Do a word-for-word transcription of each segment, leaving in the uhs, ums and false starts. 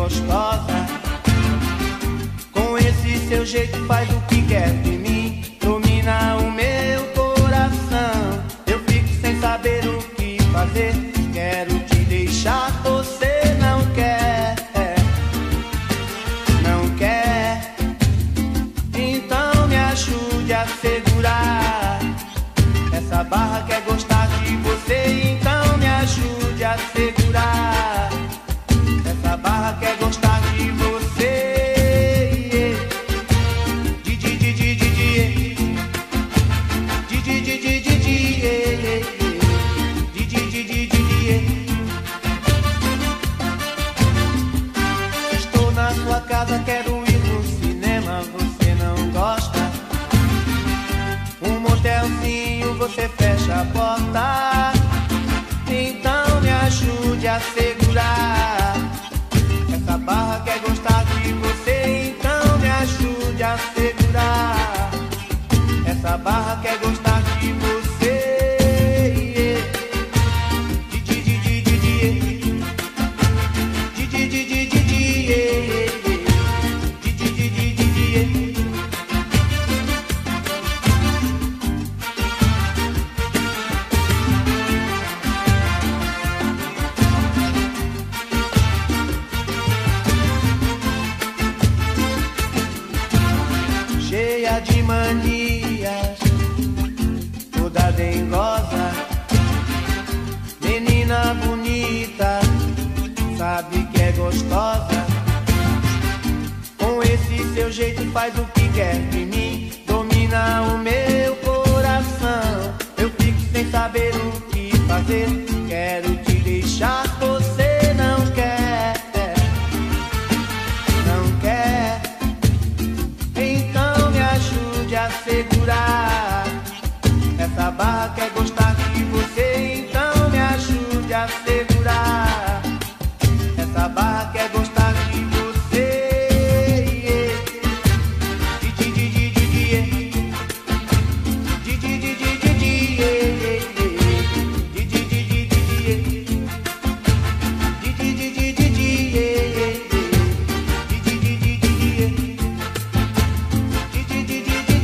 gostosa. Com esse seu jeito faz o que quer de mim, domina o meu coração. Eu fico sem saber o que fazer, quero te deixar, você não quer, não quer. Então me ajude a segurar essa barra, quer gostar de você. Então me ajude a segurar essa barra, quer gostar de você. Di di di di di di di di di di di di di di di di. Estou na sua casa, quero ir no cinema, você não gosta. Um motelzinho, você fecha a porta. Então me ajude a segurar essa barra, quer gostar de você. Então me ajude a segurar essa barra, quer gostar de você. Di di di di di di di di di di di di di di di. Cheia de manias, toda dengosa, menina bonita, sabe que é gostosa. Com esse seu jeito faz o que quer de mim, domina o meu coração. Eu fico sem saber o que fazer, quero te deixar, você não quer, não quer. Então me ajude a segurar essa barra, quer gostar de você. Então me ajude a segurar essa barra, quer gostar de você. Di di di di di di di di di di di di di di di di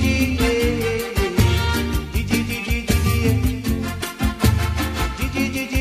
di di di di.